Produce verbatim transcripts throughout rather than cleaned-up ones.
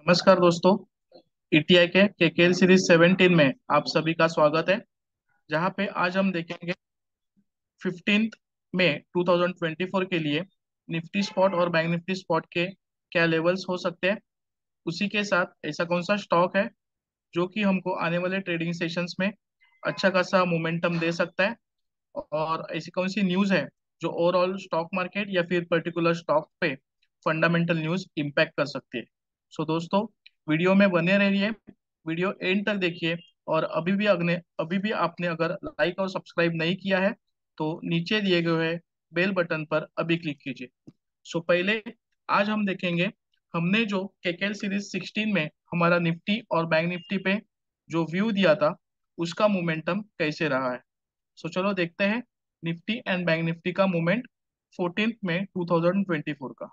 नमस्कार दोस्तों। ईटीआई के केकेएल सीरीज सेवनटीन में आप सभी का स्वागत है। जहां पे आज हम देखेंगे fifteenth May two thousand twenty four के लिए निफ्टी स्पॉट और बैंक निफ्टी स्पॉट के क्या लेवल्स हो सकते हैं। उसी के साथ ऐसा कौन सा स्टॉक है जो कि हमको आने वाले ट्रेडिंग सेशंस में अच्छा खासा मोमेंटम दे सकता है, और ऐसी कौन सी न्यूज़ है जो ओवरऑल स्टॉक मार्केट या फिर पर्टिकुलर स्टॉक पे फंडामेंटल न्यूज़ इम्पैक्ट कर सकती है। सो दोस्तों, वीडियो में बने रहिए, वीडियो एंड तक देखिए। और अभी भी अगने अभी भी आपने अगर लाइक और सब्सक्राइब नहीं किया है तो नीचे दिए गए बेल बटन पर अभी क्लिक कीजिए। सो पहले आज हम देखेंगे हमने जो केकेएल सीरीज सिक्सटीन में हमारा निफ्टी और बैंक निफ्टी पे जो व्यू दिया था उसका मोमेंटम कैसे रहा है। सो चलो देखते हैं निफ्टी एंड बैंक निफ्टी का मूवमेंट फोर्टीन में टू थाउजेंड ट्वेंटी फोर का।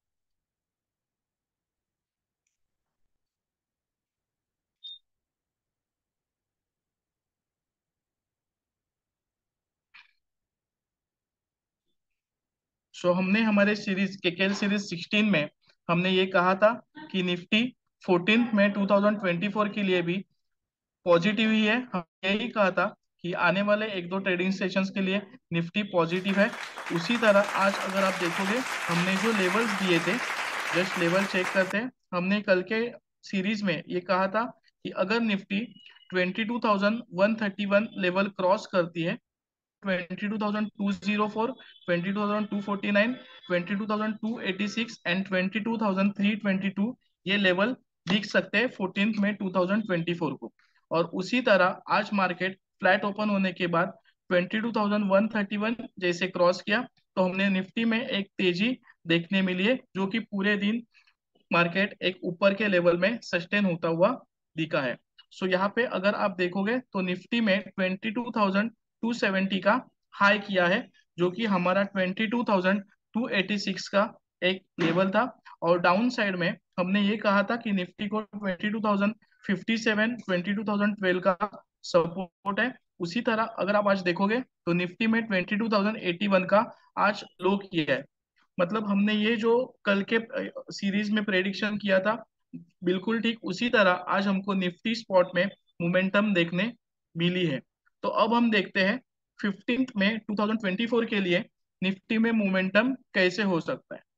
सो हमने हमारे सीरीज केकेएल सीरीज सिक्सटीन में हमने ये कहा था कि निफ्टी फोर्टीन में टू थाउजेंड ट्वेंटी फोर के लिए भी पॉजिटिव ही है। हम यही कहा था कि आने वाले एक दो ट्रेडिंग सेशंस के लिए निफ्टी पॉजिटिव है। उसी तरह आज अगर आप देखोगे हमने जो लेवल्स दिए थे, जस्ट लेवल चेक करते हैं। हमने कल के सीरीज में ये कहा था कि अगर Nifty twenty two thousand one thirty one level cross करती है, twenty two thousand two zero four, twenty two thousand two forty nine, twenty two thousand two eighty six and twenty two thousand three twenty two, ये level दिख सकते हैं fourteen में two thousand twenty four को। और उसी तरह आज मार्केट फ्लैट ओपन होने के बाद twenty two thousand one thirty one जैसे क्रॉस किया तो हमने निफ्टी में एक तेजी देखने मिली है, जो कि पूरे दिन मार्केट एक ऊपर के लेवल में सस्टेन होता हुआ दिखा है। सो यहाँ पे अगर आप देखोगे तो निफ्टी में twenty two thousand two seventy का हाई किया है, जो कि हमारा twenty two thousand two eighty six का एक लेवल था। और डाउन साइड में हमने ये कहा था कि निफ्टी को twenty two thousand fifty seven, twenty two thousand twelve का सपोर्ट है। उसी तरह अगर आप आज देखोगे तो निफ्टी में twenty two thousand eighty one का आज लो किया है। मतलब हमने ये जो कल के सीरीज में प्रेडिक्शन किया था, बिल्कुल ठीक उसी तरह आज हमको निफ्टी स्पॉट में मोमेंटम देखने मिली है। तो अब हम देखते हैं फिफ्टींथ में टू थाउजेंड ट्वेंटी फोर के लिए निफ्टी में मोमेंटम कैसे हो सकता है।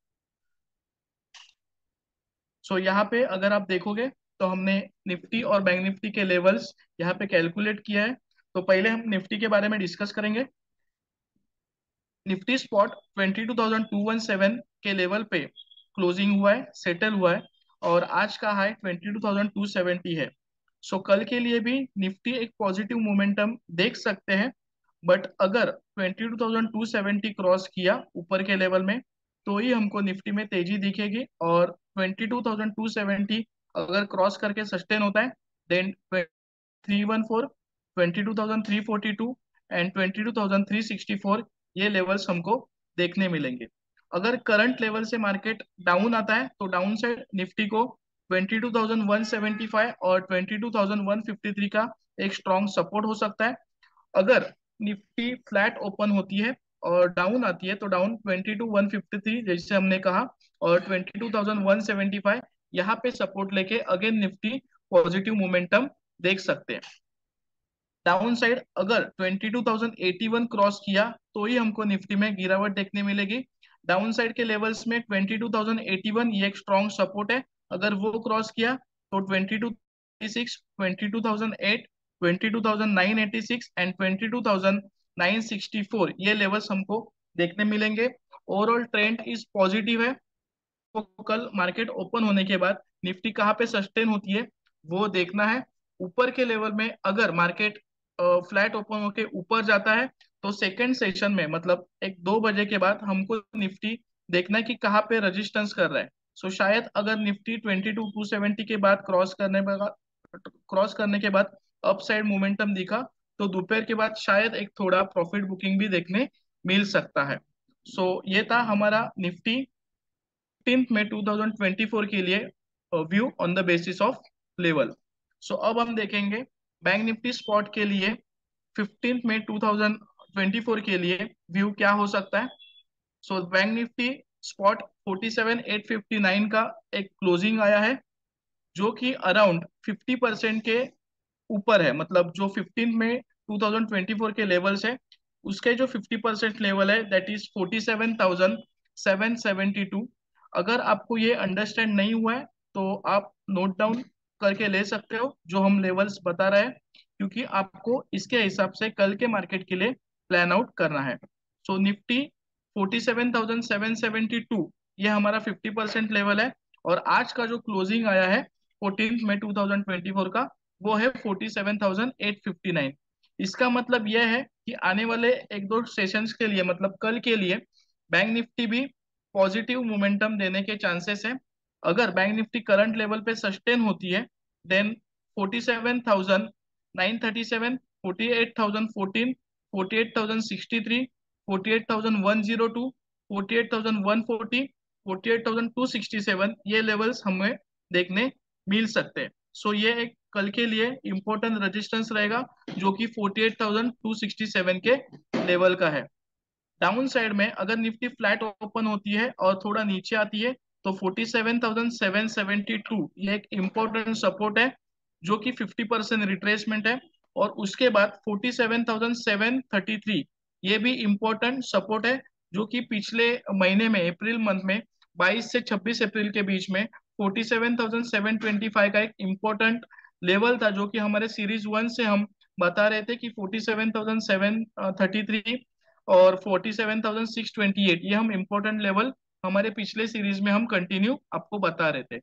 सो यहाँ पे अगर आप देखोगे तो हमने निफ्टी और बैंक निफ्टी के लेवल्स यहाँ पे कैलकुलेट किया है। तो पहले हम निफ्टी के बारे में डिस्कस करेंगे। Nifty spot twenty two thousand two one seven के लेवल पे क्लोजिंग हुआ है, सेटल हुआ है। और आज का high twenty two thousand two seventy है। सो कल के लिए भी निफ्टी एक पॉजिटिव मोमेंटम देख सकते हैं। बट अगर twenty two thousand two seventy cross किया ऊपर के लेवल में तो ही हमको निफ्टी में तेजी दिखेगी। और twenty two thousand two seventy अगर क्रॉस करके सस्टेन होता है then three one four, twenty two thousand three forty two and twenty two thousand three sixty four, ये लेवल्स हमको देखने मिलेंगे। अगर करंट लेवल से मार्केट डाउन आता है तो डाउन साइड निफ्टी को twenty two thousand one seventy five और twenty two thousand one fifty three का एक स्ट्रॉन्ग सपोर्ट हो सकता है। अगर निफ्टी फ्लैट ओपन होती है और डाउन आती है तो down twenty two one fifty three जैसे हमने कहा, और twenty two thousand one seventy five यहाँ पे सपोर्ट लेके अगेन निफ्टी पॉजिटिव मोमेंटम देख सकते हैं। डाउन साइड अगर twenty two thousand eighty one cross किया तो ही हमको निफ्टी में गिरावट देखने मिलेगी। डाउन साइड के लेवल्स में twenty two thousand eighty one ये एक स्ट्रॉन्ग सपोर्ट है। अगर वो क्रॉस किया तो twenty two six, twenty two thousand eight, twenty two thousand nine eighty six and twenty two thousand nine sixty four ये लेवल्स हमको देखने मिलेंगे। ओवरऑल ट्रेंड इज पॉजिटिव है। तो कल मार्केट ओपन होने के बाद निफ्टी कहाँ पे सस्टेन होती है वो देखना है। ऊपर के लेवल में अगर मार्केट फ्लैट ओपन होके ऊपर जाता है तो सेकंड सेशन में मतलब एक दो बजे के बाद हमको निफ्टी देखना है कि कहाँ पे रेजिस्टेंस कर रहा है। सो शायद अगर Nifty twenty two two seventy के बाद क्रॉस करने क्रॉस करने के बाद अपसाइड मोमेंटम दिखा तो दोपहर के बाद शायद एक थोड़ा प्रॉफिट बुकिंग भी देखने मिल सकता है। सो ये था हमारा निफ्टी फिफ्टींथ में टू थाउजेंड ट्वेंटी फोर के लिए view on the basis of level. So अब हम देखेंगे बैंक निफ्टी स्पॉट के लिए फिफ्टींथ में टू थाउजेंड ट्वेंटी फोर के लिए व्यू क्या हो सकता है। So bank Nifty spot forty seven eight fifty nine का एक क्लोजिंग आया है। जो कि अराउंड फिफ्टी परसेंट के ऊपर है। मतलब जो फिफ्टीन में टू थाउजेंड ट्वेंटी फोर के लेवल्स है, उसके जो फिफ्टी परसेंट लेवल है that is forty seven thousand seven seventy two. अगर आपको ये अंडरस्टैंड नहीं हुआ है तो आप नोट डाउन करके ले सकते हो जो हम लेवल्स बता रहे हैं, क्योंकि आपको इसके हिसाब से कल के मार्केट के लिए प्लान आउट करना है। So Nifty forty seven thousand seven seventy two, ये हमारा फिफ्टी परसेंट लेवल है। और आज का जो क्लोजिंग आया है फोर्टीन में टू थाउजेंड ट्वेंटी फोर का, वो है forty seven thousand eight fifty nine. इसका मतलब यह है कि आने वाले एक दो सेशंस के लिए, मतलब कल के लिए, बैंक निफ्टी भी पॉजिटिव मोमेंटम देने के चांसेस है। अगर बैंक निफ्टी करंट लेवल पे सस्टेन होती है then forty seven thousand nine thirty seven, forty eight thousand fourteen, forty eight thousand sixty three, forty eight thousand one zero two, forty eight thousand one forty, forty eight thousand two sixty seven, ये levels हमें देखने मिल सकते हैं। सो ये एक कल के लिए इंपॉर्टेंट रेजिस्टेंस रहेगा जो कि forty eight thousand two sixty seven के लेवल का है। डाउन साइड में अगर निफ्टी फ्लैट ओपन होती है और थोड़ा नीचे आती है तो forty seven thousand seven seventy two, ये एक इम्पोर्टेंट सपोर्ट है जो कि फिफ्टी परसेंट रिट्रेसमेंट है। और उसके बाद forty seven thousand seven thirty three, ये भी इम्पोर्टेंट सपोर्ट है जो कि पिछले महीने में अप्रैल मंथ में बाईस से छब्बीस अप्रैल के बीच में forty seven thousand seven twenty five का एक इम्पोर्टेंट लेवल था, जो कि हमारे सीरीज वन से हम बता रहे थे कि forty seven thousand seven thirty three और forty seven thousand six twenty eight, ये हम इम्पोर्टेंट लेवल हमारे पिछले सीरीज में हम कंटिन्यू आपको बता रहे थे।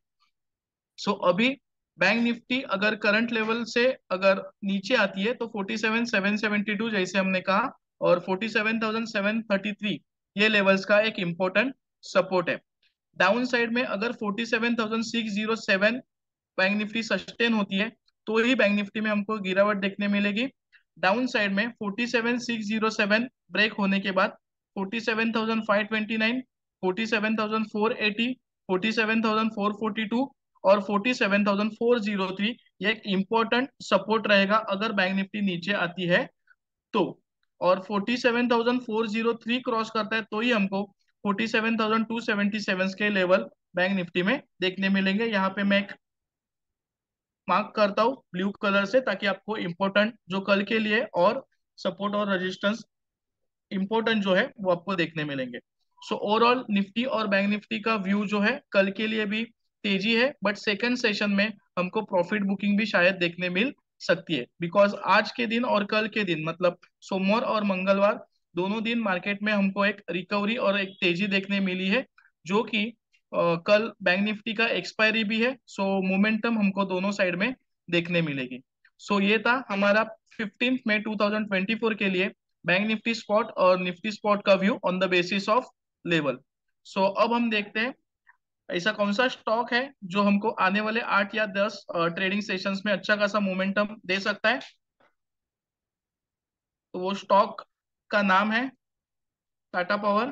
सो so, अभी बैंक निफ्टी अगर करंट लेवल से अगर नीचे आती है तो forty seven thousand seven seventy two जैसे हमने कहा, और forty seven thousand seven thirty three ये लेवल्स का एक इम्पोर्टेंट सपोर्ट है। डाउन साइड में अगर forty seven thousand six zero seven bank Nifty sustain होती है तो ही बैंक निफ्टी में हमको गिरावट देखने मिलेगी। डाउन साइड में forty seven six zero seven break होने के बाद forty seven thousand five twenty nine, forty seven thousand four eighty, forty seven thousand four forty two और forty seven thousand four zero three, ये एक important support रहेगा अगर bank Nifty नीचे आती है तो। और forty seven thousand four zero three cross करता है तो ही हमको forty seven thousand two seventy seven के लेवल बैंक निफ्टी में देखने मिलेंगे। यहाँ पे मैं एक मार्क करता हूँ ब्लू कलर से ताकि आपको इम्पोर्टेंट जो कल के लिए और सपोर्ट और रेजिस्टेंस इंपॉर्टेंट जो है वो आपको देखने मिलेंगे। सो ओवरऑल निफ्टी और बैंक निफ्टी का व्यू जो है कल के लिए भी तेजी है, बट सेकंड सेशन में हमको प्रॉफिट बुकिंग भी शायद देखने मिल सकती है, बिकॉज आज के दिन और कल के दिन मतलब सोमवार और मंगलवार दोनों दिन मार्केट में हमको एक रिकवरी और एक तेजी देखने मिली है, जो कि अ, कल बैंक निफ्टी का एक्सपायरी भी है। सो मोमेंटम हमको दोनों साइड में देखने मिलेगी। सो ये था हमारा fifteenth May two thousand twenty four के लिए बैंक निफ्टी स्पॉट और निफ्टी स्पॉट का view on the basis of level. So अब हम देखते हैं ऐसा कौन सा स्टॉक है जो हमको आने वाले आठ या दस ट्रेडिंग सेशंस में अच्छा खासा मोमेंटम दे सकता है। तो वो स्टॉक का नाम है टाटा पावर।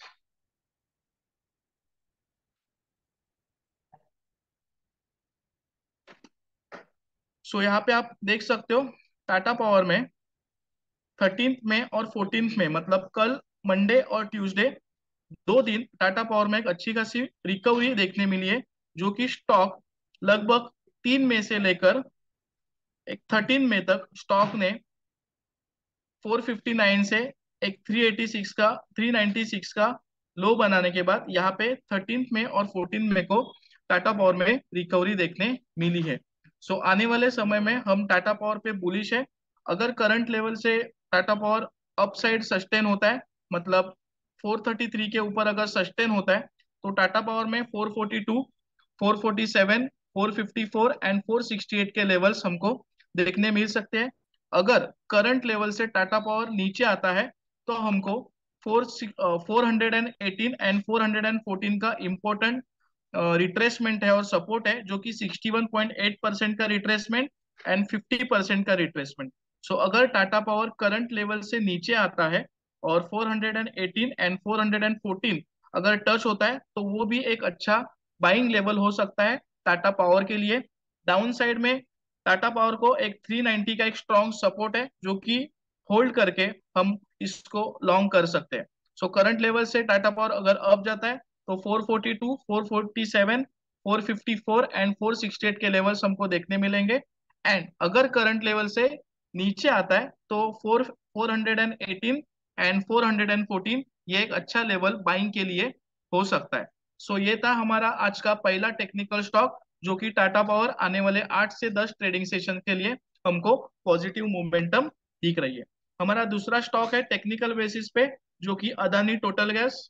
सो यहाँ पे आप देख सकते हो टाटा पावर में थर्टींथ में और फोर्टींथ में, मतलब कल मंडे और ट्यूसडे दो दिन टाटा पावर में एक अच्छी खासी रिकवरी देखने मिली है, जो कि स्टॉक लगभग तीन में से लेकर एक थर्टीन में तक स्टॉक ने फोर फिफ्टी नाइन से एक थ्री एटी सिक्स का थ्री नाइंटी सिक्स का लो बनाने के बाद यहाँ पे थर्टीन में और फोर्टीन में को टाटा पावर में रिकवरी देखने मिली है। सो आने वाले समय में हम टाटा पावर पे बुलिश है। अगर करंट लेवल से टाटा पावर अपसाइड सस्टेन होता है, मतलब फोर थर्टी थ्री के ऊपर अगर सस्टेन होता है तो टाटा पावर में four forty two, four forty seven, four fifty four and four sixty eight के लेवल्स हमको देखने मिल सकते हैं। अगर करंट लेवल से टाटा पावर नीचे आता है तो हमको four four hundred and eighteen and four hundred and fourteen का इम्पोर्टेंट रिट्रेसमेंट है और सपोर्ट है, जो कि sixty one point eight percent का रिट्रेसमेंट एंड फिफ्टी परसेंट का रिट्रेसमेंट। सो अगर टाटा पावर करंट लेवल से नीचे आता है और four hundred eighteen and four hundred fourteen अगर टच होता है तो वो भी एक अच्छा बाइंग लेवल हो सकता है टाटा पावर के लिए। डाउन साइड में टाटा पावर को एक थ्री नाइंटी का एक स्ट्रॉन्ग सपोर्ट है जो कि होल्ड करके हम इसको लॉन्ग कर सकते हैं। सो करंट लेवल से टाटा पावर अगर अप जाता है तो four forty two, four forty seven, four fifty four and four sixty eight के लेवल्स हमको देखने मिलेंगे। एंड अगर करंट लेवल से नीचे आता है तो four four hundred and eighteen and four hundred and fourteen ये एक अच्छा लेवल बाइंग के लिए हो सकता है। सो ये था हमारा आज का पहला टेक्निकल स्टॉक, जो कि टाटा पावर आने वाले आठ से दस ट्रेडिंग सेशन के लिए हमको पॉजिटिव मोमेंटम दिख रही है। हमारा दूसरा स्टॉक है टेक्निकल बेसिस पे, जो कि Adani total Gas.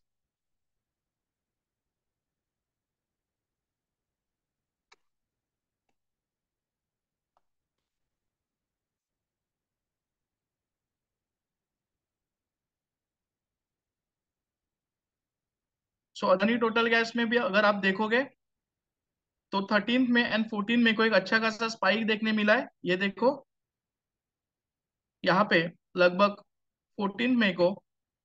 So Adani total gas में भी अगर आप देखोगे तो थर्टीन में एंड फोर्टीन में को एक अच्छा खासा स्पाइक देखने मिला है। ये देखो यहाँ पे लगभग फोर्टीन मई को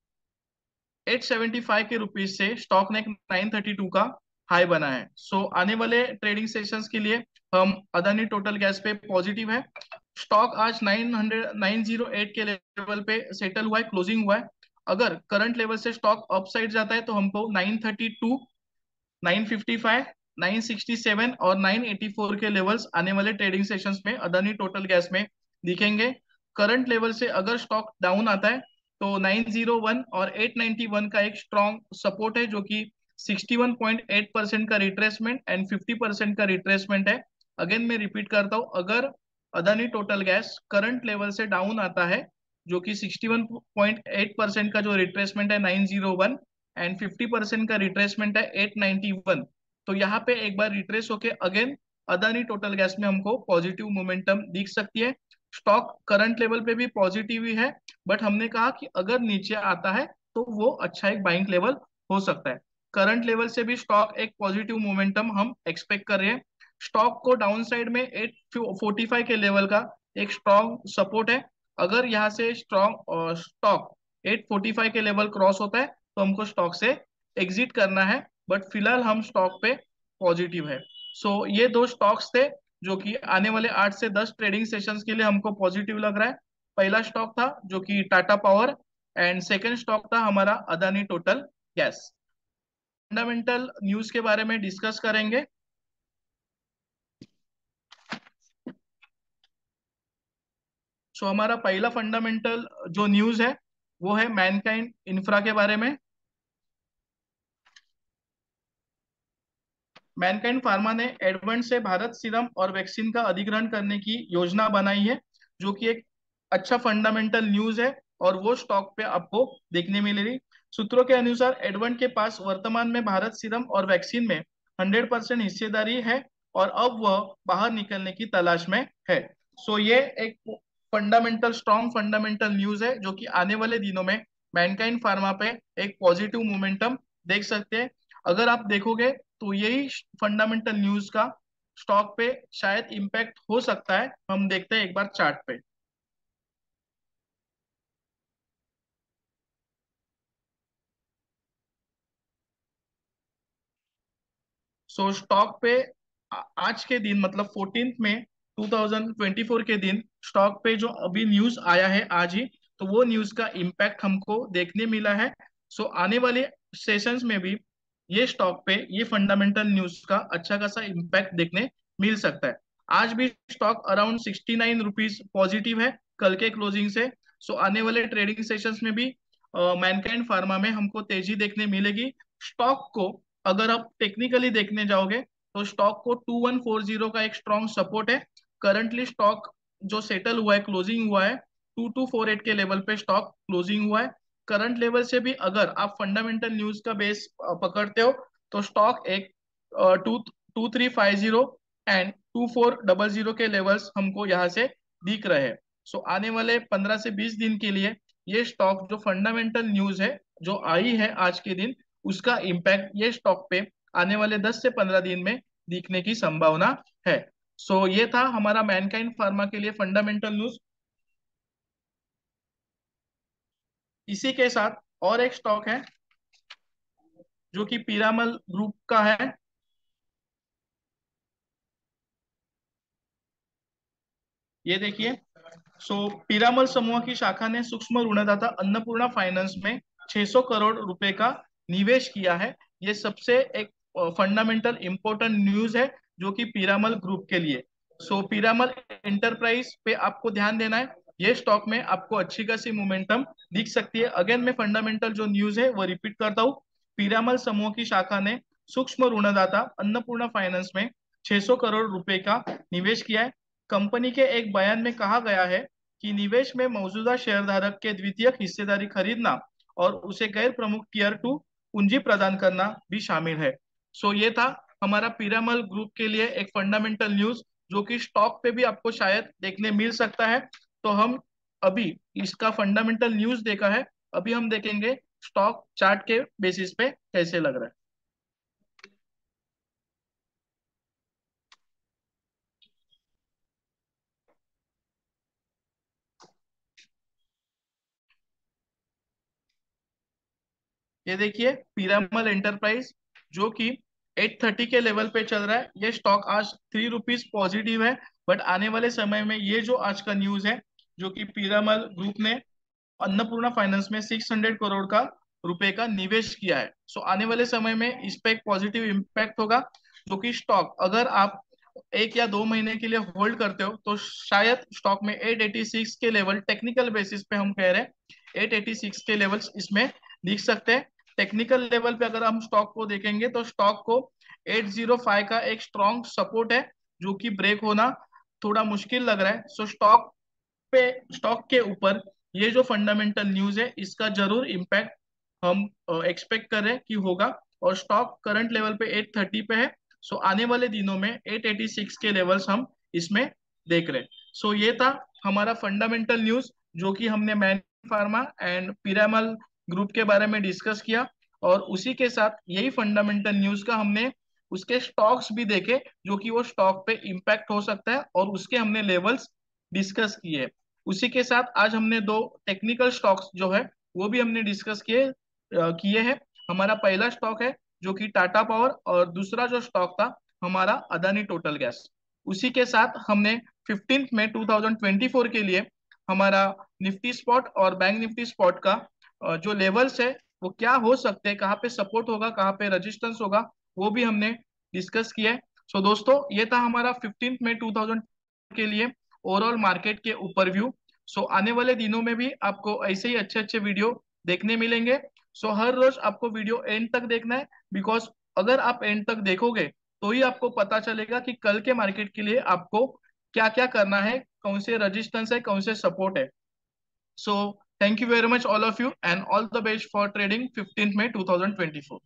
एट सेवेंटी फाइव के रुपीज से स्टॉक ने नाइन थर्टी टू का हाई बना है। सो so, आने वाले ट्रेडिंग सेशंस के लिए हम अदानी टोटल गैस पे पॉजिटिव है। स्टॉक आज nine hundred nine zero eight के लेवल पे सेटल हुआ है, क्लोजिंग हुआ है। अगर करंट लेवल से स्टॉक अपसाइड जाता है तो हमको nine thirty two, nine fifty five, nine sixty seven और नाइन एटी फोर के लेवल्स आने वाले ट्रेडिंग सेशंस में अदानी टोटल गैस में दिखेंगे। करंट लेवल से अगर स्टॉक डाउन आता है तो नाइन ज़ीरो वन और एट नाइंटी वन का एक स्ट्रॉन्ग सपोर्ट है, जो कि sixty one point eight percent का रिट्रेसमेंट एंड फिफ्टी परसेंट का रिट्रेसमेंट है। अगेन मैं रिपीट करता हूं, अगर Adani total gas current level से डाउन आता है, जो कि sixty one point eight percent का जो रिट्रेसमेंट है nine zero one and fifty percent का रिट्रेसमेंट है एट नाइंटी वन, तो यहाँ पे एक बार रिट्रेस होके अगेन अदानी टोटल गैस में हमको पॉजिटिव मोमेंटम दिख सकती है। स्टॉक करंट लेवल पे भी पॉजिटिव ही है, बट हमने कहा कि अगर नीचे आता है तो वो अच्छा एक बाइंग लेवल हो सकता है। करंट लेवल से भी स्टॉक एक पॉजिटिव मोमेंटम हम एक्सपेक्ट कर रहे हैं। स्टॉक को डाउन साइड में एट फोर्टी फाइव के लेवल का एक स्ट्रॉन्ग सपोर्ट है। अगर यहाँ से strong stock eight forty five के लेवल क्रॉस होता है तो हमको स्टॉक से एग्जिट करना है, बट फिलहाल हम स्टॉक पे पॉजिटिव है। सो so, ये दो स्टॉक्स थे जो कि आने वाले आठ से दस ट्रेडिंग सेशंस के लिए हमको पॉजिटिव लग रहा है। पहला स्टॉक था जो कि Tata power and second stock था हमारा Adani total gas. Fundamental news के बारे में डिस्कस करेंगे। सो so, हमारा पहला फंडामेंटल जो न्यूज है वो है मैनकाइंड इंफ्रा के बारे में। मैनकाइंड फार्मा ने एडवेंट से भारत सीरम और वैक्सीन का अधिग्रहण करने की योजना बनाई है, जो कि एक अच्छा फंडामेंटल न्यूज है और वो स्टॉक पे आपको देखने मिलेगी। सूत्रों के अनुसार एडवेंट के पास वर्तमान में भारत सीरम और वैक्सीन में हंड्रेड परसेंट हिस्सेदारी है और अब वह बाहर निकलने की तलाश में है। सो ये एक फंडामेंटल स्ट्रॉन्ग फंडामेंटल न्यूज है जो कि आने वाले दिनों में मैनकाइंड फार्मा पे एक पॉजिटिव मोमेंटम देख सकते हैं। अगर आप देखोगे तो यही फंडामेंटल न्यूज का स्टॉक पे शायद इम्पैक्ट हो सकता है। हम देखते हैं एक बार चार्ट पे। सो स्टॉक पे आ- आज के दिन मतलब फोर्टीन में टू थाउजेंड ट्वेंटी फोर के दिन स्टॉक पे जो अभी न्यूज आया है आज ही, तो वो न्यूज का इम्पैक्ट हमको देखने मिला है। सो आने वाले सेशंस में भी ये स्टॉक पे ये फंडामेंटल न्यूज का अच्छा खासा इम्पैक्ट देखने मिल सकता है। आज भी stock around sixty nine rupees positive है कल के क्लोजिंग से। सो आने वाले ट्रेडिंग सेशंस में भी मैनकाइंड फार्मा में हमको तेजी देखने मिलेगी। स्टॉक को अगर आप टेक्निकली देखने जाओगे तो स्टॉक को टू वन फोर जीरो का एक स्ट्रॉन्ग सपोर्ट है। करंटली स्टॉक जो सेटल हुआ है, क्लोजिंग हुआ है टू टू फोर एट के लेवल पे स्टॉक क्लोजिंग हुआ है। करंट लेवल से भी अगर आप फंडामेंटल न्यूज का बेस पकड़ते हो तो स्टॉक एक two two three five zero and two four double zero के लेवल्स हमको यहाँ से दिख रहे हैं। सो आने वाले पंद्रह से बीस दिन के लिए ये स्टॉक जो फंडामेंटल न्यूज है जो आई है आज के दिन, उसका इम्पैक्ट ये स्टॉक पे आने वाले दस से पंद्रह दिन में दिखने की संभावना है। सो so, ये था हमारा मैनकाइंड फार्मा के लिए फंडामेंटल न्यूज। इसी के साथ और एक स्टॉक है जो कि पीरामल ग्रुप का है। ये देखिए, सो पीरामल समूह की शाखा ने सूक्ष्म ऋणदाता अन्नपूर्णा फाइनेंस में छह सौ करोड़ रुपए का निवेश किया है। ये सबसे एक फंडामेंटल इंपॉर्टेंट न्यूज है जो कि पीरामल ग्रुप के लिए। सो पीरामल एंटरप्राइज पे आपको ध्यान देना है, ये स्टॉक में आपको अच्छी खासी मोमेंटम दिख सकती है। अगेन मैं फंडामेंटल जो न्यूज है वो रिपीट करता हूँ। पीरामल समूह की शाखा ने सूक्ष्म ऋणदाता अन्नपूर्णा फाइनेंस में छह सौ करोड़ रुपए का निवेश किया है। कंपनी के एक बयान में कहा गया है कि निवेश में मौजूदा शेयरधारक के द्वितीयक हिस्सेदारी खरीदना और उसे गैर प्रमुख टीयर टू पूंजी प्रदान करना भी शामिल है। सो ये था हमारा पीरामल ग्रुप के लिए एक फंडामेंटल न्यूज जो कि स्टॉक पे भी आपको शायद देखने मिल सकता है। तो हम अभी इसका फंडामेंटल न्यूज देखा है, अभी हम देखेंगे स्टॉक चार्ट के बेसिस पे कैसे लग रहा है। ये देखिए पीरामल एंटरप्राइज जो कि एट थर्टी के लेवल पे चल रहा है, ये स्टॉक आज थ्री रुपीज पॉजिटिव है। बट आने वाले समय में ये जो आज का न्यूज है जो कि पीरामल ग्रुप ने अन्नपूर्णा फाइनेंस में सिक्स हंड्रेड करोड़ का रुपए का निवेश किया है, सो आने वाले समय में इस पे एक पॉजिटिव इम्पैक्ट होगा। जो कि स्टॉक अगर आप एक या दो महीने के लिए होल्ड करते हो तो शायद स्टॉक में एट एटी सिक्स के लेवल टेक्निकल बेसिस पे हम कह रहे हैं एट एटी सिक्स के लेवल्स इसमें दिख सकते हैं। टेक्निकल लेवल पे अगर हम स्टॉक को देखेंगे तो स्टॉक को एट ज़ीरो फाइव का एक स्ट्रॉन्ग सपोर्ट है जो कि ब्रेक होना थोड़ा मुश्किल लग रहा है। सो स्टॉक पे स्टॉक के ऊपर ये जो फंडामेंटल न्यूज है इसका जरूर इम्पैक्ट हम एक्सपेक्ट कर रहे हैं कि होगा। और स्टॉक करंट लेवल पे एट थर्टी पे है, सो आने वाले दिनों में एट एटी सिक्स के लेवल्स हम इसमें देख रहे हैं। सो ये था हमारा फंडामेंटल न्यूज जो कि हमने Man Pharma and Piramal group के बारे में डिस्कस किया। और उसी के साथ यही फंडामेंटल न्यूज का हमने उसके स्टॉक्स भी देखे जो कि वो स्टॉक पे इम्पैक्ट हो सकता है और उसके हमने लेवल्स डिस्कस किए। उसी के साथ आज हमने दो टेक्निकल स्टॉक्स जो है वो भी हमने डिस्कस किए अ, किए हैं। हमारा पहला स्टॉक है जो कि टाटा पावर और दूसरा जो स्टॉक था हमारा अदानी टोटल गैस। उसी के साथ हमने फिफ्टींथ में टू थाउजेंड ट्वेंटी फोर के लिए हमारा निफ्टी स्पॉट और बैंक निफ्टी स्पॉट का अ, जो लेवल्स है वो क्या हो सकते हैं, कहाँ पे सपोर्ट होगा कहाँ पे रेजिस्टेंस होगा, वो भी हमने डिस्कस किया है। सो दोस्तों ये था हमारा फिफ्टींथ में टू थाउजेंड के लिए ओवरऑल मार्केट के ऊपर व्यू। सो आने वाले दिनों में भी आपको ऐसे ही अच्छे अच्छे वीडियो देखने मिलेंगे। सो हर रोज आपको वीडियो एंड तक देखना है, बिकॉज अगर आप एंड तक देखोगे तो ही आपको पता चलेगा कि कल के मार्केट के लिए आपको क्या क्या करना है, कौन से रजिस्टेंस है कौन से सपोर्ट है। So thank you very much all of you and all the best for trading fifteenth में टू थाउजेंड ट्वेंटी फोर।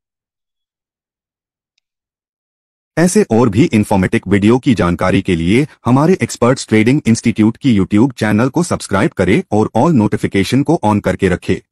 ऐसे और भी इंफॉर्मेटिव वीडियो की जानकारी के लिए हमारे एक्सपर्ट्स ट्रेडिंग इंस्टीट्यूट की यूट्यूब चैनल को सब्सक्राइब करें और ऑल नोटिफिकेशन को ऑन करके रखें।